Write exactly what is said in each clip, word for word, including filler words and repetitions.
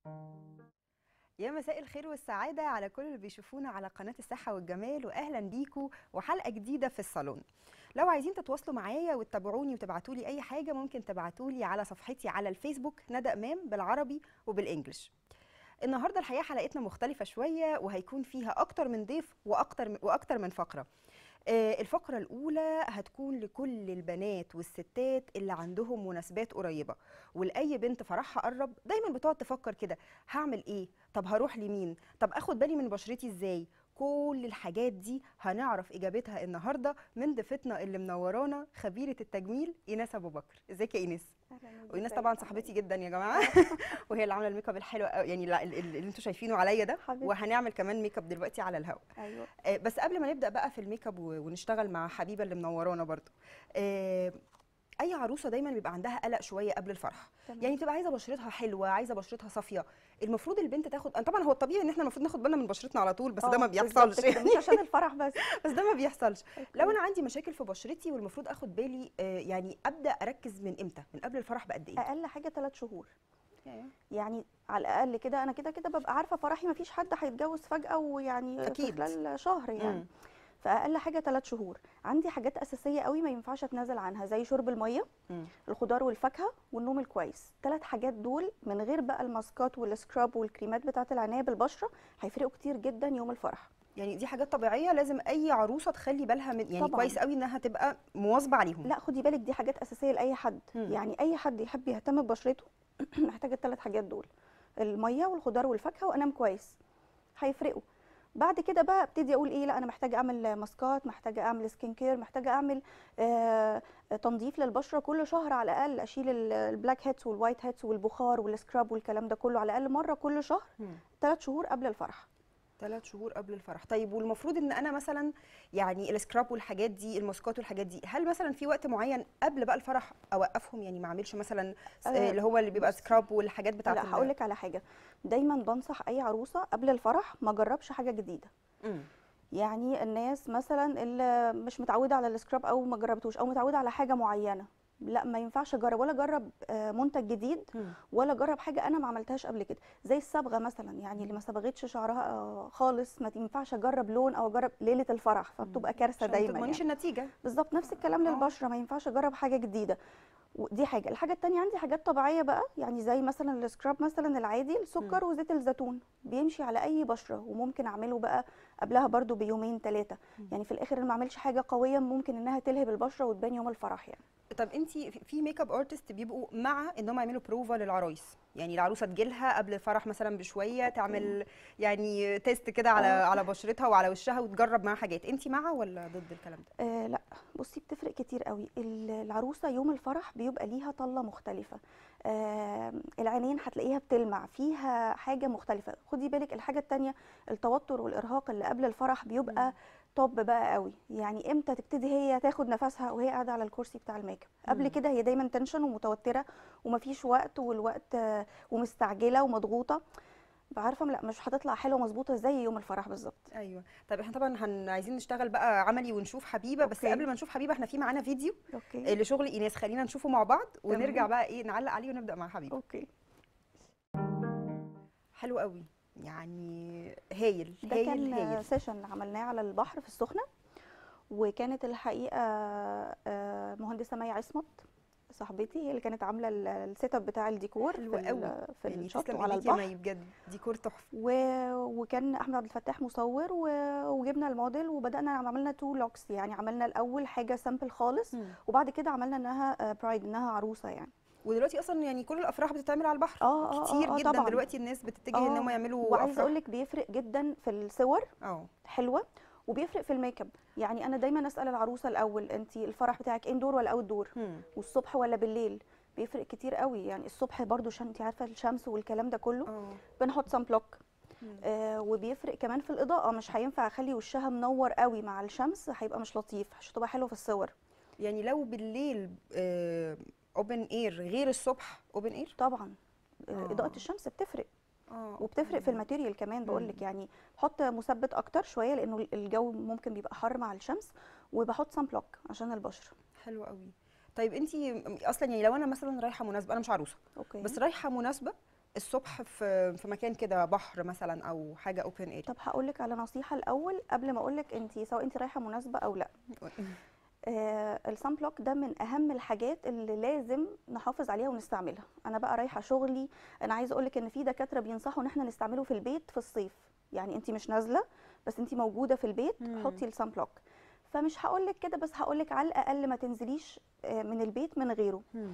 يا مساء الخير والسعادة على كل اللي بيشوفونا على قناة الصحة والجمال، وأهلا بيكم وحلقة جديدة في الصالون. لو عايزين تتواصلوا معايا وتتابعوني وتبعتوا لي أي حاجة، ممكن تبعتوا لي على صفحتي على الفيسبوك ندى إمام بالعربي وبالإنجلش. النهارده الحقيقة حلقتنا مختلفة شوية، وهيكون فيها أكتر من ضيف وأكتر وأكتر من فقرة. آه، الفقرة الأولى هتكون لكل البنات والستات اللي عندهم مناسبات قريبة، ولأي بنت فرحها قرب دايما بتقعد تفكر كده: هعمل إيه؟ طب هروح لمين؟ طب أخد بالي من بشرتي إزاي؟ كل الحاجات دي هنعرف إجابتها النهاردة من ضيفتنا اللي منورانا خبيرة التجميل إيناس أبو بكر. ازيك يا إيناس؟ وإيناس طبعا صاحبتي جدا يا جماعة وهي اللي عامله الميك اب الحلو قوي، يعني لا- ال- ال- اللي انتوا شايفينه عليا ده، حبيبتي. وهنعمل كمان ميك اب دلوقتي على الهواء. ايوه. آه، بس قبل ما نبدا بقى في الميك اب و- ونشتغل مع حبيبه اللي منورانا برضو، آه، اي عروسه دايما بيبقى عندها قلق شويه قبل الفرح. تمام. يعني بتبقى عايزه بشرتها حلوه، عايزه بشرتها صافيه. المفروض البنت تاخد، طبعا هو الطبيعي ان احنا المفروض ناخد بالنا من بشرتنا على طول، بس ده ما اه بيحصلش بالظبط كده، يعني مش عشان الفرح بس. بس ده ما بيحصلش. أوكي. لو انا عندي مشاكل في بشرتي والمفروض اخد بالي، آه، يعني ابدا اركز من امتى؟ من قبل الفرح بقد ايه؟ اقل حاجه ثلاث شهور، يعني يعني على الاقل كده. انا كده كده ببقى عارفه فرحي، مفيش حد هيتجوز فجاه ويعني في اكيد. خلال شهر يعني. امم فاقل حاجه ثلاث شهور. عندي حاجات اساسيه قوي ما ينفعش اتنازل عنها، زي شرب الميه، امم الخضار والفاكهه، والنوم الكويس. ثلاث حاجات دول من غير بقى الماسكات والسكراب والكريمات بتاعه العنايه بالبشره هيفرقوا كتير جدا يوم الفرح. يعني دي حاجات طبيعيه لازم اي عروسه تخلي بالها من، يعني طبعا. كويس قوي انها تبقى مواظبه عليهم. لا خدي بالك، دي حاجات اساسيه لاي حد. مم. يعني اي حد يحب يهتم ببشرته محتاج الثلاث حاجات دول: الميه والخضار والفاكهه وانام كويس. هيفرقوا. بعد كده بقى ابتدي اقول ايه، لا انا محتاجه اعمل ماسكات، محتاجه اعمل سكين كير، محتاجه اعمل آه تنظيف للبشره كل شهر على الاقل. اشيل ال- البلاك هيدز والوايت هيدز والبخار والسكراب والكلام ده كله على الاقل مره كل شهر، مم. ثلاث شهور قبل الفرح. ثلاث شهور قبل الفرح. طيب والمفروض ان انا مثلا، يعني السكراب والحاجات دي، الماسكات والحاجات دي، هل مثلا في وقت معين قبل بقى الفرح اوقفهم؟ يعني ما اعملش مثلا س- آه اللي هو اللي بيبقى بصي، سكراب والحاجات بتاعت لا هقول لك على حاجه. دايما بنصح اي عروسه قبل الفرح ما جربش حاجه جديده. امم يعني الناس مثلا اللي مش متعوده على السكراب او ما جربتوش او متعوده على حاجه معينه، لا ما ينفعش اجرب ولا اجرب آه، منتج جديد، ولا اجرب حاجه انا ما عملتهاش قبل كده. زي الصبغه مثلا، يعني اللي ما صبغتش شعرها آه، خالص ما ينفعش اجرب لون او اجرب ليله الفرح، فبتبقى كارثه عشان ما دايما تضمنيش يعني. النتيجه. بالظبط نفس الكلام اه. للبشره، ما ينفعش اجرب حاجه جديده. ودي حاجه. الحاجه التانية عندي حاجات طبيعيه بقى، يعني زي مثلا السكراب مثلا العادي، مم. السكر وزيت الزيتون بيمشي على اي بشره، وممكن اعمله بقى قبلها برضو بيومين ثلاثه. مم. يعني في الاخر انا ما اعملش حاجه قويه ممكن انها تلهب البشره وتبان يوم الفرح يعني. طب انت في ميك اب ارتست بيبقوا مع انهم يعملوا بروفا للعرايس، يعني العروسه تجيلها قبل الفرح مثلا بشويه تعمل يعني تيست كده على اه. على بشرتها وعلى وشها وتجرب معاها حاجات، انت مع ولا ضد الكلام ده؟ آه لا، بصي بتفرق كتير قوي. ال- العروسه يوم الفرح بيبقى ليها طله مختلفه. آه العينين هتلاقيها بتلمع فيها حاجه مختلفه. خدي بالك الحاجه التانية، التوتر والارهاق اللي قبل الفرح بيبقى مم. توب بقى قوي. يعني امتى تبتدي هي تاخد نفسها وهي قاعده على الكرسي بتاع الميك اب؟ قبل مم. كده هي دايما تنشن ومتوتره ومفيش وقت، والوقت آه، ومستعجله ومضغوطه، عارفه لا مش هتطلع حلوه مظبوطه زي يوم الفرح بالظبط. ايوه. طب احنا طبعا هن عايزين نشتغل بقى عملي ونشوف حبيبه، بس اوكي. قبل ما نشوف حبيبه احنا في معانا فيديو اوكي. لشغل ايناس، خلينا نشوفه مع بعض ونرجع تمام. بقى ايه نعلق عليه ونبدا مع حبيبه. اوكي. حلو قوي، يعني هايل ده هايل كان هايل. سيشن عملناه على البحر في السخنة، وكانت الحقيقة آه، مهندسة مي عصمت صاحبتي هي اللي كانت عاملة ال- السيت اب بتاع الديكور حلو في قوي، ال- في يعني الشط تسلم وعلى ايديك يا البحر. مي بجد، ديكور تحفه. و- وكان احمد عبد الفتاح مصور، و- وجبنا الموديل وبدأنا عملنا تو لوكس. يعني عملنا الأول حاجة سامبل خالص، مم. وبعد كده عملنا انها برايد، انها عروسة يعني. ودلوقتي اصلا يعني كل الافراح بتتعمل على البحر اه اه كتير اه اه جدا، طبعا. دلوقتي الناس بتتجه ان هم اه يعملوا وعايزه اقول افراح. لك بيفرق جدا في الصور، اه. حلوه. وبيفرق في الميك اب. يعني انا دايما اسال العروسه الاول: انت الفرح بتاعك اندور ولا اوت دور؟ هم. والصبح ولا بالليل؟ بيفرق كتير قوي. يعني الصبح برضو عشان انت عارفه الشمس والكلام ده كله، اه. بنحط سان بلوك. هم. آه وبيفرق كمان في الاضاءه، مش هينفع اخلي وشها منور قوي مع الشمس، هيبقى مش لطيف، مش هتبقى حلوه في الصور. يعني لو بالليل اوبن اير غير الصبح اوبن اير. طبعا. آه اضاءه اه. الشمس بتفرق. اه. وبتفرق في اوكي. الماتيريال كمان، بقول هم. لك يعني بحط مثبت اكتر شويه لانه الجو ممكن بيبقى حر مع الشمس، وبحط سان بلوك عشان البشره. حلو قوي. طيب انت اصلا يعني لو انا مثلا رايحه مناسبه، انا مش عروسه اوكي. بس رايحه مناسبه الصبح في في مكان كده بحر مثلا او حاجه اوبن اير. طب هقول لك على نصيحه الاول قبل ما اقول لك انت سواء انت رايحه مناسبه او لا. آه الصن بلوك ده من اهم الحاجات اللي لازم نحافظ عليها ونستعملها. انا بقى رايحه شغلي، انا عايزه اقول لك ان في دكاتره بينصحوا ان احنا نستعمله في البيت في الصيف. يعني انت مش نازله بس انت موجوده في البيت، مم. حطي الصن بلوك. فمش هقول لك كده، بس هقول لك على الاقل ما تنزليش آه، من البيت من غيره. مم.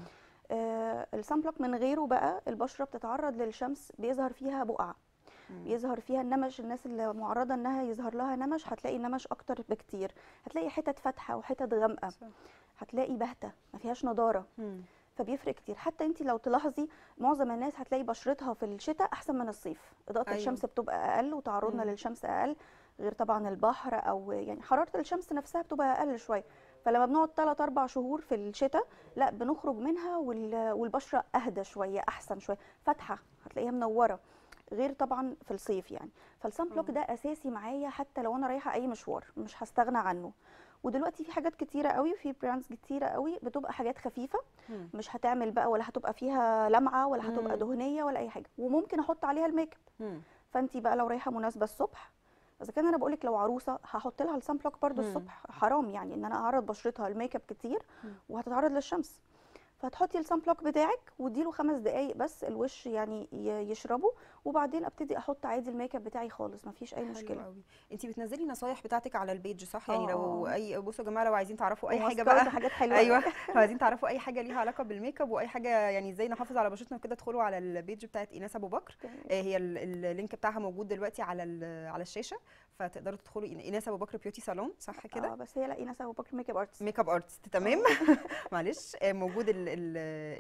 آه الصن بلوك من غيره بقى البشره بتتعرض للشمس، بيظهر فيها بقع، مم. بيظهر فيها النمش. الناس اللي معرضه انها يظهر لها نمش هتلاقي نمش اكتر بكتير، هتلاقي حتت فاتحه وحتت غامقه، صح. هتلاقي باهته ما فيهاش نضاره. مم. فبيفرق كتير. حتى انت لو تلاحظي معظم الناس هتلاقي بشرتها في الشتاء احسن من الصيف، اضاءه ايوه. الشمس بتبقى اقل وتعرضنا مم. للشمس اقل، غير طبعا البحر او يعني حراره الشمس نفسها بتبقى اقل شويه. فلما بنقعد ثلاثة أربعة شهور في الشتاء لا بنخرج منها وال- والبشره اهدى شويه، احسن شويه، فاتحه، هتلاقيها منوره، غير طبعا في الصيف يعني. فالصن بلوك اه. ده اساسي معايا حتى لو انا رايحه اي مشوار، مش هستغنى عنه. ودلوقتي في حاجات كتيره قوي، في براندز كتيره قوي بتبقى حاجات خفيفه، مم. مش هتعمل بقى ولا هتبقى فيها لمعه ولا هتبقى مم. دهنيه ولا اي حاجه، وممكن احط عليها الميك اب. مم. فانت بقى لو رايحه مناسبه الصبح، اذا كان انا بقولك لو عروسه هحط لها الصن بلوك برده مم. الصبح، حرام يعني ان انا اعرض بشرتها الميك اب كتير مم. وهتتعرض للشمس. فهتحطي الصن بلوك بتاعك واديله خمس دقايق بس الوش يعني ي- يشربه، وبعدين ابتدي احط عادي الميك اب بتاعي خالص، مفيش اي حلو مشكله. قوي. انت بتنزلي نصايح بتاعتك على البيج صح؟ اه يعني اه لو اه اي، بصوا يا جماعه لو عايزين تعرفوا اي حاجه وماسكات بقى وحاجات حلوه ايوه، قوي. لو عايزين تعرفوا اي حاجه ليها علاقه بالميك اب واي حاجه يعني ازاي نحافظ على بشرتنا وكده، ادخلوا على البيج بتاعت ايناس ابو بكر. آه، هي ال- ال- اللينك بتاعها موجود دلوقتي على ال- على الشاشه، فتقدروا تدخلوا إين- ايناس ابو بكر بيوتي صالون صح كده؟ اه بس هي لا ايناس ابو بكر ميك اب ارتست. ميك اب ارتست تمام. اه معلش. آه، موجود ال ال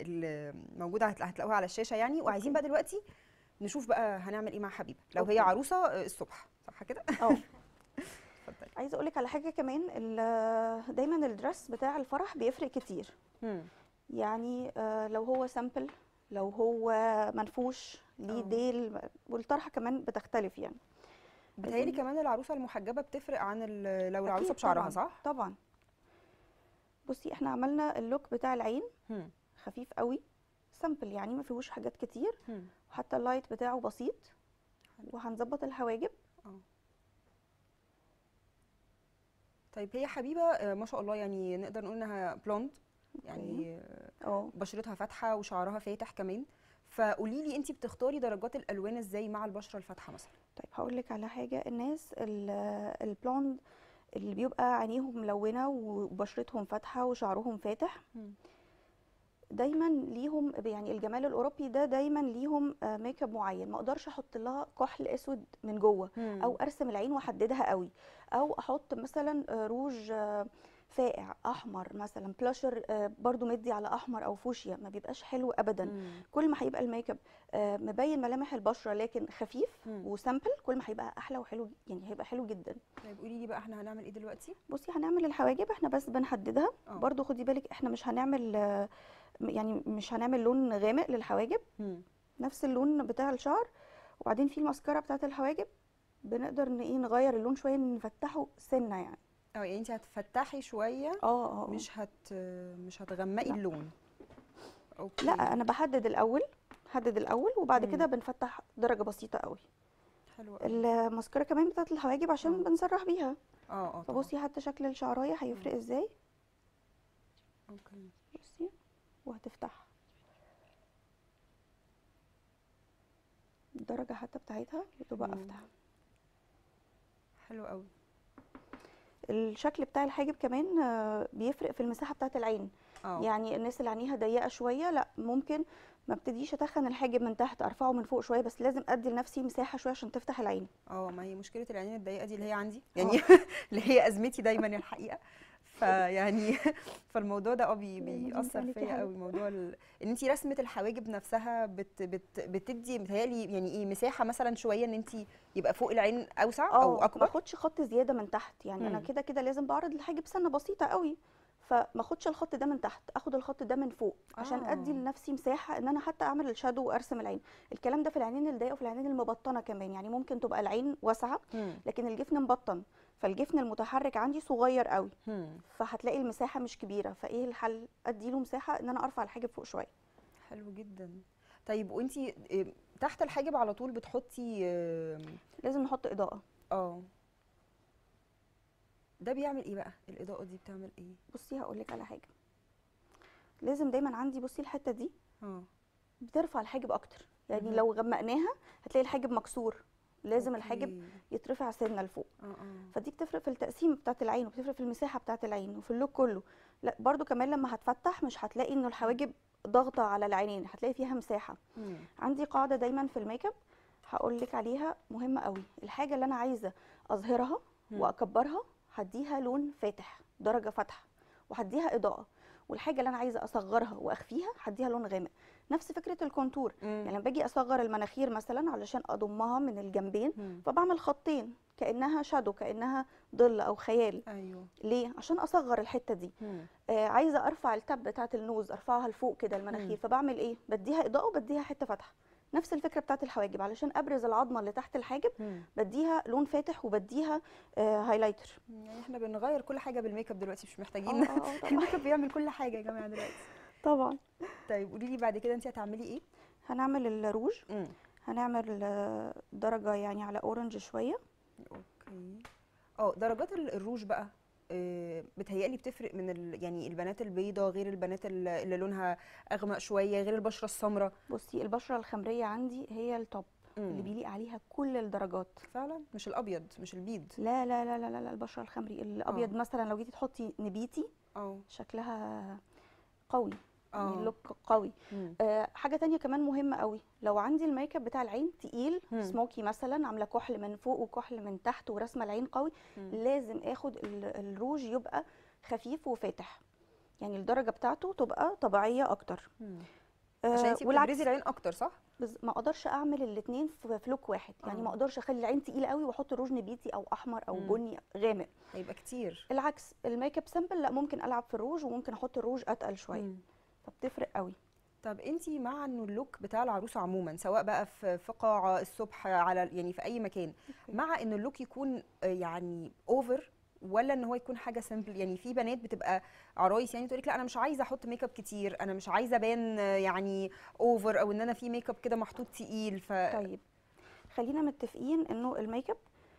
ال موجوده هتلا- هتلاقوها على الشاشه يعني. وعايزين اوكي بقى دلوقتي نشوف بقى هنعمل ايه مع حبيبه لو هي اوكي عروسه آه، الصبح صح كده؟ اه. اتفضلي. عايزه اقول لك على حاجه كمان، ال- دايما الدرس بتاع الفرح بيفرق كتير. مم. يعني آه، لو هو سامبل، لو هو منفوش ليه اه. ديل، والطرحه كمان بتختلف يعني. بتهيألي عايزين كمان العروسه المحجبه بتفرق عن ال- لو العروسه اكيد بشعرها طبعا صح؟ طبعا. بصي احنا عملنا اللوك بتاع العين هم. خفيف قوي، سامبل يعني ما فيهوش حاجات كتير، هم. وحتى اللايت بتاعه بسيط. حلو. وهنظبط الحواجب. اه. طيب هي حبيبه آه، ما شاء الله يعني نقدر نقول انها بلوند اوكي يعني آه، اه. بشرتها فاتحه وشعرها فاتح كمان. فقولي لي انت بتختاري درجات الالوان ازاي مع البشره الفاتحه مثلا؟ طيب هقول لك على حاجه، الناس ال- البلوند اللي بيبقى عينيهم ملونه وبشرتهم فاتحه وشعرهم فاتح، هم. دايما ليهم يعني الجمال الاوروبي ده دايما ليهم آه، ميك اب معين، ما اقدرش احط لها كحل اسود من جوه، او هم. ارسم العين واحددها قوي، او احط مثلا آه، روج آه، فاقع احمر مثلا، بلاشر آه، برضو مدي على احمر او فوشيا، ما بيبقاش حلو ابدا. هم. كل ما هيبقى الميك اب آه، مبين ملامح البشره لكن خفيف هم. وسامبل، كل ما هيبقى احلى وحلو، يعني هيبقى حلو جدا. طيب قولي لي بقى احنا هنعمل ايه دلوقتي؟ بصي هنعمل الحواجب، احنا بس بنحددها. اه. برضو خدي بالك احنا مش هنعمل آه، يعني مش هنعمل لون غامق للحواجب، هم. نفس اللون بتاع الشعر. وبعدين في الماسكارا بتاعت الحواجب بنقدر ان ايه نغير اللون شويه، نفتحه سنه يعني. اه يعني انت هتفتحي شويه اه اه آه. مش هت مش هتغمقي لا اللون. لا اوكي. انا بحدد الاول، حدد الاول وبعد هم. كده بنفتح درجه بسيطه قوي. حلو قوي. الماسكارا كمان بتاعت الحواجب عشان اه بنسرح بيها. اه اه طبعا. فبصي حتى شكل الشعرايه مم. هيفرق ازاي. اوكي. بصي وهتفتح الدرجه حتى بتاعتها بتبقى مم. افتح. حلو قوي. الشكل بتاع الحاجب كمان آه، بيفرق في المساحه بتاعت العين. اه. يعني الناس اللي عينيها ضيقه شويه لا ممكن ما ابتديش اتخن الحاجب من تحت، ارفعه من فوق شويه، بس لازم ادي لنفسي مساحه شويه عشان تفتح العين. اه ما هي مشكله العينين الضيقه دي اللي هي عندي اه يعني اللي هي ازمتي دايما الحقيقه. فيعني فالموضوع ده اه بي لا يمديك بيأثر عليكي فيا حلو. قوي موضوع ال... ان انت رسمه الحواجب نفسها بت... بت... بتدي متهيألي يعني ايه مساحه مثلا شويه ان انت يبقى فوق العين اوسع او اه ما اكبر. اخدش خط زياده من تحت، يعني انا امم. كده كده لازم بعرض الحاجب سنه بسيطه قوي، فما اخدش الخط ده من تحت، اخد الخط ده من فوق عشان ادي اه. لنفسي مساحه ان انا حتى اعمل الشادو وارسم العين. الكلام ده في العينين الضيقه وفي العينين المبطنه كمان، يعني ممكن تبقى العين واسعه امم. لكن الجفن مبطن، فالجفن المتحرك عندي صغير قوي، امم. فهتلاقي المساحه مش كبيره. فايه الحل؟ اديله مساحه ان انا ارفع الحاجب فوق شويه. حلو جدا. طيب وانتي آه، تحت الحاجب على طول بتحطي اه لازم نحط اضاءه. آه، ده بيعمل ايه بقى؟ الاضاءه دي بتعمل ايه؟ بصي هقول لك على حاجه، لازم دايما عندي، بصي الحته دي اه بترفع الحاجب اكتر، يعني مهم. لو غمقناها هتلاقي الحاجب مكسور، لازم الحاجب اوكي. يترفع سنه لفوق. اه اه فدي بتفرق في التقسيم بتاعه العين، وبتفرق في المساحه بتاعه العين وفي اللوك كله. لا برضو كمان لما هتفتح مش هتلاقي انه الحواجب ضاغطه على العينين، هتلاقي فيها مساحه. مم. عندي قاعده دايما في الميك اب هقول لك عليها مهمه قوي، الحاجه اللي انا عايزه اظهرها مم. واكبرها هديها لون فاتح درجه فاتحه وهديها اضاءه، والحاجه اللي انا عايزه اصغرها واخفيها هديها لون غامق. نفس فكره الكونتور، مم. يعني لما باجي اصغر المناخير مثلا علشان اضمها من الجنبين مم. فبعمل خطين كانها شادو، كانها ظل او خيال. ايوه. ليه؟ عشان اصغر الحته دي. مم. آه عايزه ارفع التب بتاعه النوز، ارفعها لفوق كده المناخير، مم. فبعمل ايه؟ بديها اضاءه وبديها حته فاتحه. نفس الفكره بتاعه الحواجب، علشان ابرز العظمه اللي تحت الحاجب مم. بديها لون فاتح وبديها آه هايلايتر. يعني احنا بنغير كل حاجه بالميك اب دلوقتي، مش اه محتاجين اه آه، طبعا الميك اب بيعمل كل حاجه يا جماعه دلوقتي. طبعا. طيب قولي لي بعد كده انت هتعملي ايه؟ هنعمل الروج، امم هنعمل آه، درجه يعني على اورنج شويه. اوكي. اه درجات ال- الروج بقى آه، بتهيألي بتفرق من ال... يعني البنات البيضة غير البنات ال- اللي لونها أغمق شوية غير البشرة السمراء. بصي البشره الخمريه عندي هي التوب اللي امم بيليق عليها كل الدرجات. فعلا مش الأبيض مش البيض. لا لا لا لا لا لا، البشره الخمري الابيض اه مثلا لو جيتي تحطي نبيتي اه شكلها قوي، يعني اه اللوك قوي. مم. أه حاجه تانية كمان مهمه قوي، لو عندي الميك اب بتاع العين تقيل مم. سموكي مثلا، عامله كحل من فوق وكحل من تحت ورسمه العين قوي، مم. لازم اخد ال- الروج يبقى خفيف وفاتح، يعني الدرجه بتاعته تبقى طبيعيه اكتر. مم. عشان أه انتي والعكس، بتبرزي العين أكتر صح؟ بز- ما اقدرش اعمل الاثنين في في لوك واحد، يعني اه ما اقدرش اخلي العين تقيله قوي واحط روج نبيتي او احمر او مم. بني غامق. هيبقى كتير. العكس الميك اب سامبل لا، ممكن العب في الروج وممكن احط الروج اتقل شويه، مم. فبتفرق قوي. طب انتي مع انه اللوك بتاع العروسه عموما سواء بقى في في قاعه الصبح على يعني في اي مكان، مع ان اللوك يكون آه، يعني اوفر ولا ان هو يكون حاجه سيمبل؟ يعني في بنات بتبقى عرايس يعني تقول لك لا انا مش عايزه احط ميك اب كتير، انا مش عايزه ابان آه، يعني اوفر او ان انا في ميك اب كده محطوط تقيل ف طيب خلينا متفقين انه الميك اب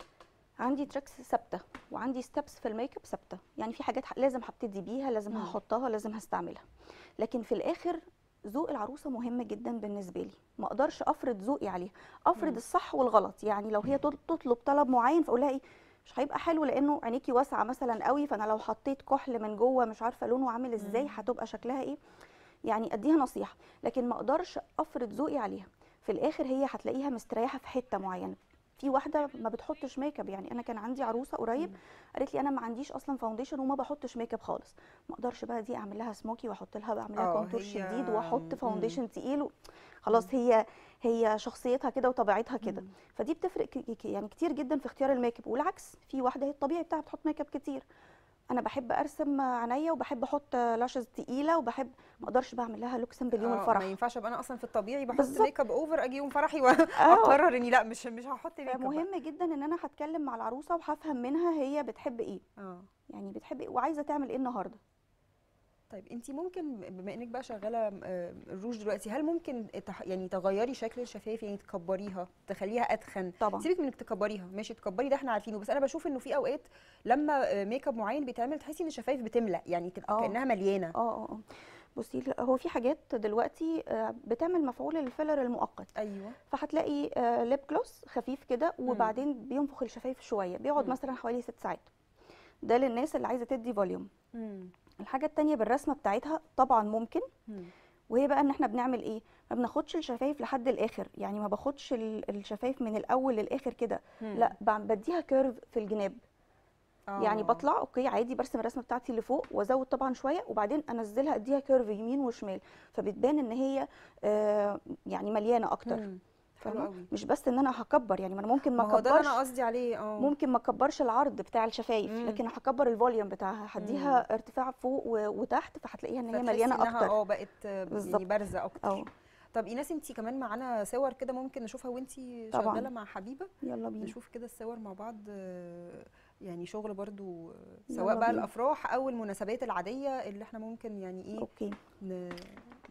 عندي تريكس ثابته وعندي ستيبس في الميك اب ثابته، يعني في حاجات ح- لازم هبتدي بيها، لازم مم. هحطها، لازم هستعملها، لكن في الاخر ذوق العروسه مهم جدا بالنسبه لي، ما اقدرش افرض ذوقي عليها، افرض مم. الصح والغلط. يعني لو هي تط- تطلب طلب معين فاقول لها ايه، مش هيبقى حلو لانه عينيكي واسعه مثلا قوي، فانا لو حطيت كحل من جوه مش عارفه لونه عامل ازاي مم. هتبقى شكلها ايه، يعني اديها نصيحه، لكن ما اقدرش افرض ذوقي عليها. في الاخر هي هتلاقيها مستريحه في حته معينه. في واحده ما بتحطش ميك اب، يعني انا كان عندي عروسه قريب مم. قالت لي انا ما عنديش اصلا فاونديشن وما بحطش ميك اب خالص، ما اقدرش بقى دي اعمل لها سموكي واحط لها بعمل لها اه كونتور هي شديد واحط مم. فاونديشن تقيل و- مم. خلاص هي هي شخصيتها كده وطبيعتها كده. مم. فدي بتفرق ك- ك- يعني كتير جدا في اختيار الميك اب، والعكس في واحده هي الطبيعي بتاعها بتحط ميك اب كتير، انا بحب ارسم عينيا وبحب احط لاشز تقيله وبحب، ما اقدرش بعمل لها لوك سيمبل يوم اه ما الفرح. ينفعش ابقى انا اصلا في الطبيعي بحط بالظبط. ميك اب اوفر اجي يوم فرحي اه واقرر اني لا مش مش هحط ميك اب بقى. فمهم جدا ان انا هتكلم مع العروسه وهفهم منها هي بتحب ايه، اه يعني بتحب ايه وعايزه تعمل ايه النهارده. طيب انت ممكن بما انك بقى شغاله آه، الروج دلوقتي، هل ممكن تح- يعني تغيري شكل الشفايف، يعني تكبريها تخليها اتخن؟ طبعا سيبك من انك تكبريها، ماشي تكبري ده احنا عارفينه، بس انا بشوف انه في اوقات لما آه، ميك اب معين بيتعمل تحسي ان الشفايف بتملى، يعني تبقى اه كانها مليانه. اه اه اه بصي ل- هو في حاجات دلوقتي آه، بتعمل مفعول الفيلر المؤقت، ايوه. فهتلاقي ليب جلوس خفيف كده مم. وبعدين بينفخ الشفايف شويه، بيقعد مم. مثلا حوالي ست ساعات، ده للناس اللي عايزه تدي فوليوم. مم. الحاجه التانية بالرسمه بتاعتها طبعا ممكن، مم. وهي بقى ان احنا بنعمل ايه، ما بناخدش الشفايف لحد الاخر، يعني ما باخدش ال- الشفايف من الاول للاخر كده، مم. لا ب- بديها كيرف في الجناب، يعني اه بطلع اوكي عادي برسم الرسمه بتاعتي اللي فوق وازود طبعا شويه وبعدين انزلها اديها كيرف يمين وشمال، فبتبان ان هي آه يعني مليانه اكتر. مم. حلو فاهمه؟ قوي. مش بس ان انا هكبر، يعني ما انا ممكن ما ما هو ده اللي انا اكبرش، قصدي عليه. اه ممكن ما اكبرش العرض بتاع الشفايف مم. لكن هكبر الفوليوم بتاعها، مم. هديها ارتفاع فوق و- وتحت، فهتلاقيها ان هي فتحسي مليانه انها اكتر. اه بقت آه، يعني بالظبط. بارزه اكتر. اه طب ايناس انتي كمان معانا صور كده ممكن نشوفها وانتي طبعا شغاله مع حبيبه؟ يلا بينا. نشوف كده الصور مع بعض آه، يعني شغل برضو آه، يلا سواء بقى بينا. الافراح او المناسبات العاديه اللي احنا ممكن يعني ايه اوكي ن-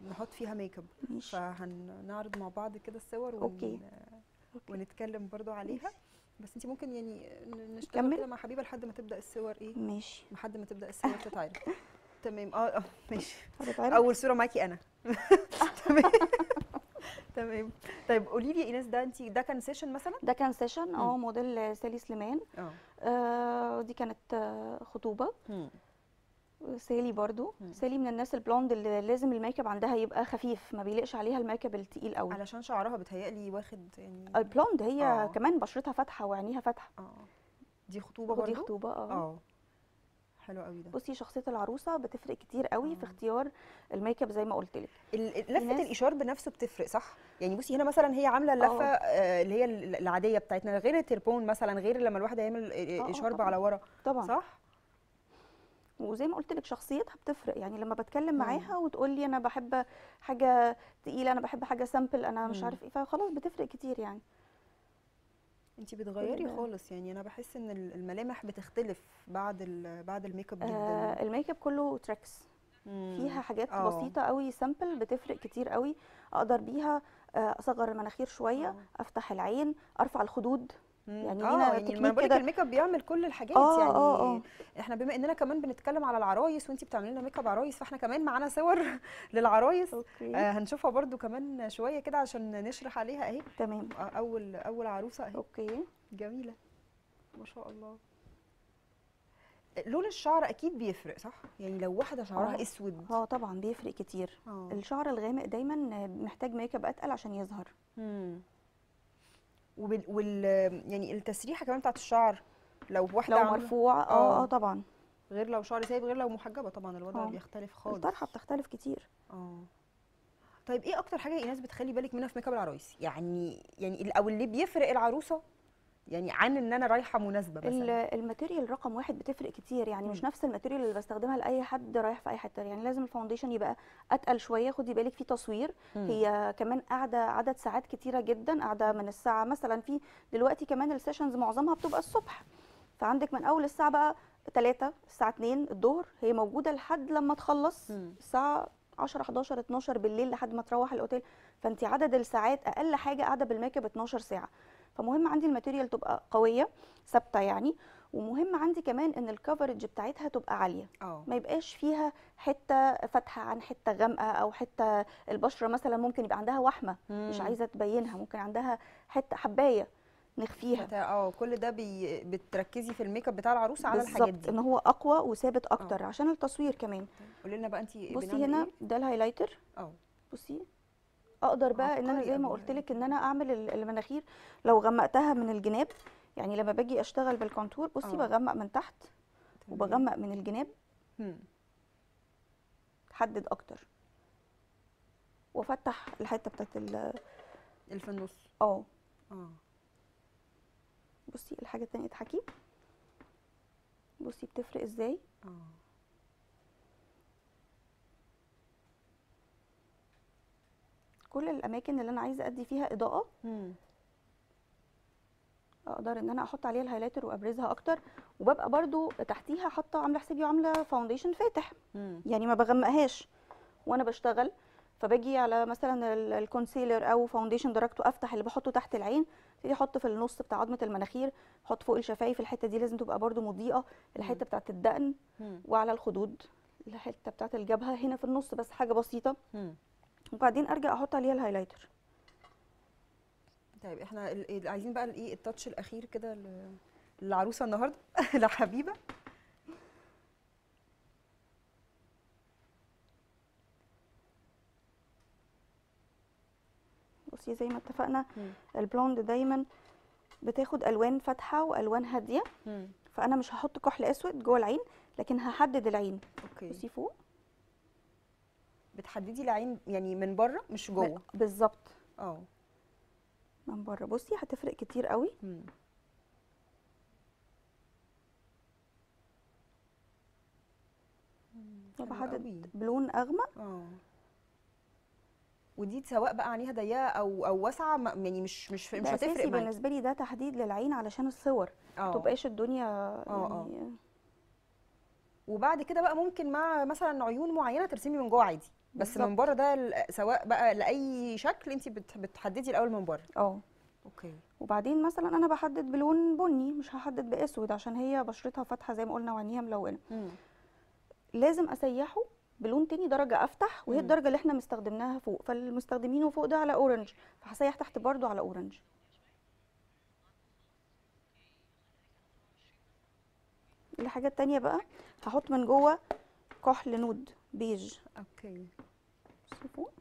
نحط فيها ميك اب، ماشي. فهنعرض مع بعض كده الصور ون... اوكي اوكي ونتكلم برضو عليها. ماشي. بس انت ممكن يعني ن- نشتغل كمل. كده مع حبيبه لحد ما تبدا الصور ايه، ماشي. لحد ما تبدا الصور تتعرض. تمام. اه اه ماشي. هتتعرض. اول صوره معاكي انا. تمام. تمام. طيب قولي لي ايناس، ده انت ده كان سيشن مثلا؟ ده كان سيشن اه مم. موديل سالي سليمان. اه آه دي كانت آه خطوبه. مم. سالي برضو، مم. سالي من الناس البلوند اللي لازم الميك اب عندها يبقى خفيف، ما بيليقش عليها الميك اب التقيل قوي. علشان شعرها بتهيألي واخد يعني. البلوند هي آه. كمان بشرتها فاتحه وعينيها فاتحه. اه دي خطوبه ودي برضو؟ خطوبه اه. اه حلو قوي ده. بصي شخصيه العروسه بتفرق كتير قوي آه. في اختيار الميك اب زي ما قلت لك. ال- في لفه ناس- الاشار بنفسه بتفرق صح؟ يعني بصي هنا مثلا هي عامله اللفه آه. آه، اللي هي ال- العاديه بتاعتنا، غير التربون مثلا، غير لما الواحد يعمل آه، آه، اشارب طبعاً. على ورا. طبعا صح؟ وزي ما قلت لك شخصيتها بتفرق، يعني لما بتكلم مم. معاها وتقول لي انا بحب حاجه تقيله، انا بحب حاجه سامبل، انا مش مم. عارف ايه، فخلاص بتفرق كتير يعني. انتي بتغيري ده. خالص، يعني انا بحس ان ال- الملامح بتختلف بعد ال- بعد الميك اب جدا. آه الميك اب كله تريكس، مم. فيها حاجات آه. بسيطه قوي سامبل بتفرق كتير قوي. اقدر بيها آه، اصغر المناخير شويه، آه. افتح العين، ارفع الخدود. مم. يعني اه لينا يعني ما تكنيك بقولك كده. الميك اب بيعمل كل الحاجات اه يعني. اه اه احنا بما اننا كمان بنتكلم على العرايس وانتي بتعملي لنا ميك اب عرايس، فاحنا كمان معانا صور للعرايس. اوكي آه هنشوفها برضو كمان شويه كده عشان نشرح عليها اهي. تمام. آه، اول اول عروسه اهي. اوكي. جميله ما شاء الله. لون الشعر اكيد بيفرق صح؟ يعني لو واحده شعرها آه. اسود. اه طبعا بيفرق كتير. اه الشعر الغامق دايما محتاج ميك اب اتقل عشان يظهر. امم وبال وال يعني التسريحه كمان بتاعت الشعر، لو واحده لو عامله مرفوع اه آه. اه طبعا. غير لو شعر سايب، غير لو محجبه، طبعا الوضع آه. بيختلف خالص. الطرحه بتختلف كتير. اه طيب ايه اكتر حاجه ايناس بتخلي بالك منها في ميك اب العرايس؟ يعني يعني ال- او اللي بيفرق العروسه يعني عن ان انا رايحه مناسبه ال- مثلا. الماتيريال رقم واحد بتفرق كتير، يعني مش مم. نفس الماتيريال اللي بستخدمها لاي حد رايح في اي حته. يعني لازم الفاونديشن يبقى اتقل شويه، خدي بالك في تصوير. مم. هي كمان قاعده عدد ساعات كتيره جدا، قاعده من الساعه مثلا، في دلوقتي كمان السيشنز معظمها بتبقى الصبح، فعندك من اول الساعه بقى ثلاثة الساعه اتنين الظهر هي موجوده لحد لما تخلص مم. الساعه عشرة حداشر اتناشر بالليل لحد ما تروح الاوتيل. فانت عدد الساعات اقل حاجه قاعده بالميك اب اتناشر ساعه. فمهم عندي الماتيريال تبقى قويه ثابته يعني. ومهم عندي كمان ان الكفرج بتاعتها تبقى عاليه، اه ما يبقاش فيها حته فاتحه عن حته غامقه، او حته البشره مثلا ممكن يبقى عندها وحمه مش مم. عايزه تبينها، ممكن عندها حته حبايه نخفيها. بتاع- اه كل ده بي... بتركزي في الميك اب بتاع العروسه على الحاجات بالظبط، دي. ان هو اقوى وثابت اكتر عشان التصوير كمان. قولي لنا بقى انتي بصي بنعمل هنا ايه؟ ده الهايلايتر. اه بصي اقدر بقى ان انا عبقري زي ما قوي قلت لك ان الهايلايتر. انا اعمل ال- المناخير لو غمقتها من الجناب. يعني لما باجي اشتغل بالكونتور بصي آه. بغمق من تحت تمام. وبغمق من الجناب، مم. تحدد اكتر، وافتح الحته بتاعت ال- اللي في النص. اه. اه بصي الحاجه التانية اضحكي، بصي بتفرق ازاي. اه كل الاماكن اللي انا عايزه ادي فيها اضاءه مم. اقدر ان انا احط عليها الهايلايتر وابرزها اكتر. وببقى برضو تحتيها حاطه عامله حسابي وعامله فاونديشن فاتح، مم. يعني ما بغمقهاش وانا بشتغل. فباجي على مثلا ال- الكونسيلر او فاونديشن درجته افتح اللي بحطه تحت العين، ابتدي احط في النص بتاع عظمه المناخير، احط فوق الشفايف، الحته دي لازم تبقى برضو مضيئه، الحته بتاعت الدقن، مم. وعلى الخدود الحته بتاعت الجبهه هنا في النص بس حاجه بسيطه. مم. وبعدين ارجع احط عليها الهايلايتر. طيب احنا ال- ال- عايزين بقى الايه التاتش الاخير كده ل- للعروسه النهارده لحبيبه. بصي زي ما اتفقنا مم. البلوند دايما بتاخد الوان فاتحه والوان هاديه، مم. فانا مش هحط كحل اسود جوه العين لكن هحدد العين. اوكي بصي فوق بتحددي العين يعني من بره مش جوه. بالظبط اه من بره. بصي هتفرق كتير قوي. مم. انا حلو بحدد قوي. بلون اغمق. اه ودي سواء بقى عينيها ضيقه او او واسعه، ما- يعني مش مش مش ده هتفرق اساسي معاكي. بالنسبه لي، ده تحديد للعين علشان الصور ما اه تبقاش الدنيا اه يعني. وبعد كده بقى ممكن مع مثلا عيون معينه ترسمي من جوه عادي. بس من بالظبط. بره ده ال- سواء بقى لاي شكل انت بت- بتحددي الاول من بره. اه. اوكي. وبعدين مثلا انا بحدد بلون بني، مش هحدد باسود عشان هي بشرتها فاتحه زي ما قلنا وعينيها ملونه. امم لازم اسيحه بلون تاني درجه افتح، وهي مم. الدرجه اللي احنا مستخدمناها فوق، فالمستخدمينه فوق ده على اورنج، فهسيح تحت برضو على اورنج. الحاجه التانية بقى هحط من جوه كحل نود بيج. اوكي. بصي فوق.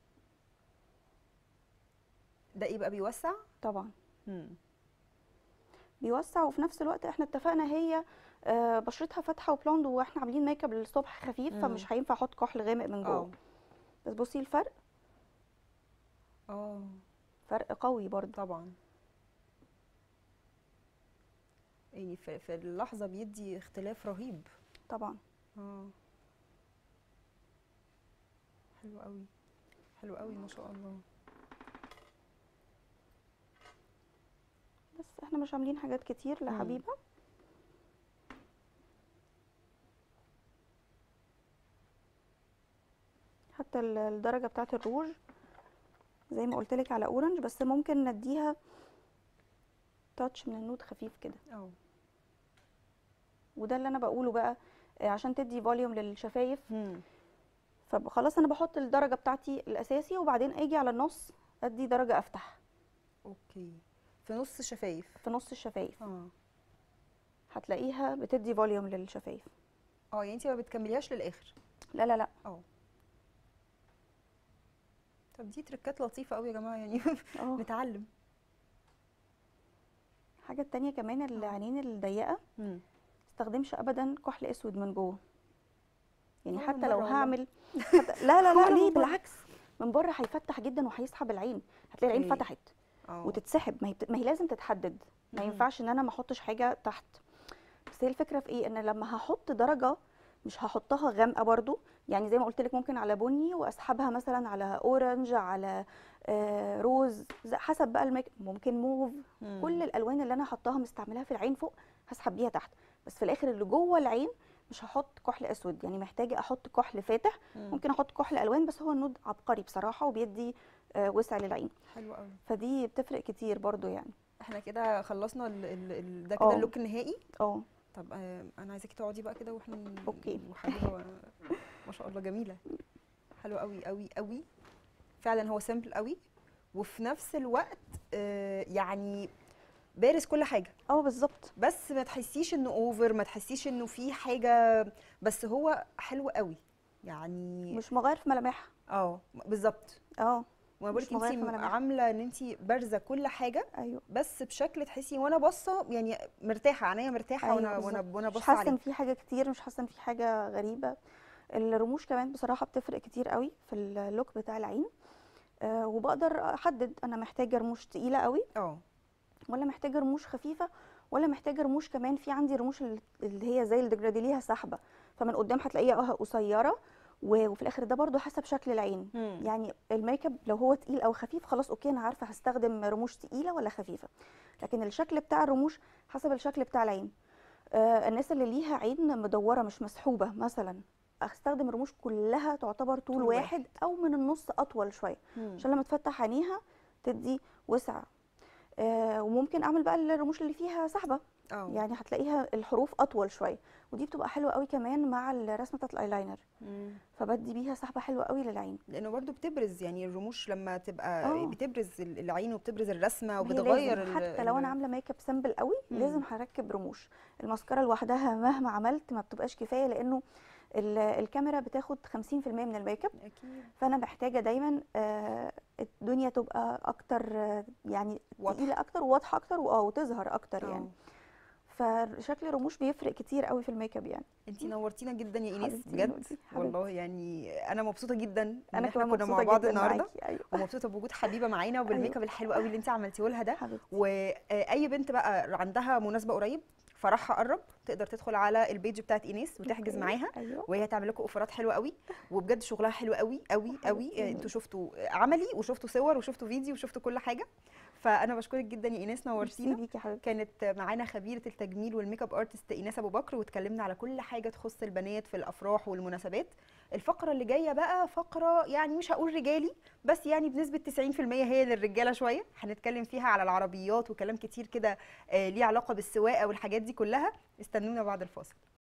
ده ايه بقى بيوسع؟ طبعا امم بيوسع، وفي نفس الوقت احنا اتفقنا هي آه، بشرتها فاتحه وبلوند، واحنا عاملين ميك اب للصبح خفيف، مم. فمش هينفع احط كحل غامق من اه جوه. بس بصي الفرق، اه فرق قوي برضو. طبعا. يعني في, في اللحظه بيدي اختلاف رهيب. طبعا. اه حلو قوي، حلو قوي ما شاء الله. بس احنا مش عاملين حاجات كتير مم. لحبيبه. حتى ال- الدرجه بتاعه الروج زي ما قلت لك على اورنج، بس ممكن نديها تاتش من النود خفيف كده. اه وده اللي انا بقوله بقى، آه، عشان تدي فوليوم للشفايف. امم فخلاص انا بحط الدرجه بتاعتي الاساسي، وبعدين اجي على النص ادي درجه افتح اوكي. في نص الشفايف. في نص الشفايف، اه هتلاقيها بتدي فوليوم للشفايف. اه يعني انت ما بتكمليهاش للاخر. لا لا لا. اه طب دي تركات لطيفه قوي يا جماعه يعني. اه. نتعلم. الحاجه التانية كمان العينين الضيقه، امم مستخدمش ابدا كحل اسود من جوه. يعني ولا من حتى لو بره والله. هعمل حتى لا لا لا ولا ليه، من بره. بالعكس، من بره هيفتح جدا وهيسحب العين، هتلاقي العين اوكي. فتحت اه وتتسحب. ما هي بت... ما هي لازم تتحدد، ما مهم. ينفعش ان انا ما احطش حاجه تحت. بس هي الفكره في ايه، ان لما هحط درجه مش هحطها غامقه برضو. يعني زي ما قلت لك ممكن على بني واسحبها مثلا على اورنج، على آه روز، زي- حسب بقى الميك، ممكن موف. مم. كل الالوان اللي انا حطاها مستعملها في العين فوق هسحب بيها تحت. بس في الاخر اللي جوه العين مش هحط كحل اسود، يعني محتاجه احط كحل فاتح. مم. ممكن احط كحل الوان، بس هو النود عبقري بصراحه وبيدي آه وسع للعين، حلو قوي. فدي بتفرق كتير برضو يعني. احنا كده خلصنا ال ال ال ده كده اه. اللوك النهائي. اه. طب آه انا عايزاكي تقعدي بقى كده واحنا ن- اوكي. وحبيبه و- ما شاء الله جميله. حلو قوي قوي قوي. فعلا هو سيمبل قوي، وفي نفس الوقت آه يعني بارز كل حاجه، اه بالظبط. بس ما تحسيش انه اوفر، ما تحسيش انه في حاجه، بس هو حلو قوي يعني. مش مغير في ملامحها. اه بالظبط. اه. وانا مش بقولك مغير في انت ملامحها. عامله ان انت بارزه كل حاجه، ايوه. بس بشكل تحسي وانا باصه يعني مرتاحه، عينيا مرتاحه وانا ايوه وانا بالظبط. وانا مش باصه حاسه عليه. ان في حاجه كتير، مش حاسه ان في حاجه غريبه. الرموش كمان بصراحه بتفرق كتير قوي في اللوك بتاع العين. آه وبقدر احدد انا محتاجه رموش تقيله قوي، اه ولا محتاجه رموش خفيفه، ولا محتاجه رموش كمان. في عندي رموش ال- اللي هي زي الدجرادي ليها سحبه، فمن قدام هتلاقيها قصيره، و- وفي الاخر ده برضو حسب شكل العين. مم. يعني الميك اب لو هو تقيل او خفيف خلاص اوكي، انا عارفه هستخدم رموش تقيله ولا خفيفه. لكن الشكل بتاع الرموش حسب الشكل بتاع العين. آه الناس اللي ليها عين مدوره مش مسحوبه مثلا، استخدم رموش كلها تعتبر طول, طول واحد, واحد. او من النص اطول شويه، مم. عشان لما تفتح عينيها تدي وسع. آه وممكن اعمل بقى الرموش اللي فيها سحبه، اه يعني هتلاقيها الحروف اطول شويه، ودي بتبقى حلوه قوي كمان مع الرسمه بتاعت الايلاينر، مم. فبدي بيها سحبه حلوه قوي للعين. لانه برضو بتبرز يعني الرموش لما تبقى اه. بتبرز ال- العين وبتبرز الرسمه ما هي وبتغير لازم، ال حتى لو انا ال عامله ميك اب سامبل قوي مم. لازم هركب رموش. الماسكارا لوحدها مهما عملت ما بتبقاش كفايه، لانه ال- الكاميرا بتاخد خمسين في المية من الميك اب، اكيد فانا محتاجه دايما آه، الدنيا تبقى اكتر، آه، يعني واضحة. تقيله اكتر وواضحه اكتر واه وتظهر اكتر اه يعني. فشكل الرموش بيفرق كتير قوي في الميك اب يعني. انتي نورتينا جدا يا ايناس حبيبتي بجد نورتي، حبيبتي. والله. يعني انا مبسوطه جدا ان انا احنا كمان كنا مع مبسوطه بعض جدا النهارده، معاكي. ايوه ومبسوطه بوجود حبيبه معانا وبالميك أيوة. اب الحلو قوي اللي انت عملتيه لها ده. حبيبتي. واي بنت بقى عندها مناسبه قريب، فرحها قرب، تقدر تدخل على البيج بتاعت ايناس وتحجز أوكي. معاها، ايوه. وهي هتعمل لكم اوفرات حلوه قوي. وبجد شغلها حلو قوي قوي حبيبتي قوي. نورتي. انتوا شفتوا عملي وشفتوا صور وشفتوا فيديو وشفتوا كل حاجه، فانا بشكرك جدا يا ايناس، ميرسي نورتينا. بيكي يا حبيبتي. كانت معانا خبيره التجميل والميك اب ارتست ايناس ابو بكر، واتكلمنا على كل حاجه تخص البنات في الافراح والمناسبات. الفقره اللي جايه بقى فقره يعني مش هقول رجالي، بس يعني بنسبه تسعين في المية هي للرجاله شويه. هنتكلم فيها على العربيات وكلام كتير كده آه، ليه علاقه بالسواقه والحاجات دي كلها. استنونا بعد الفاصل.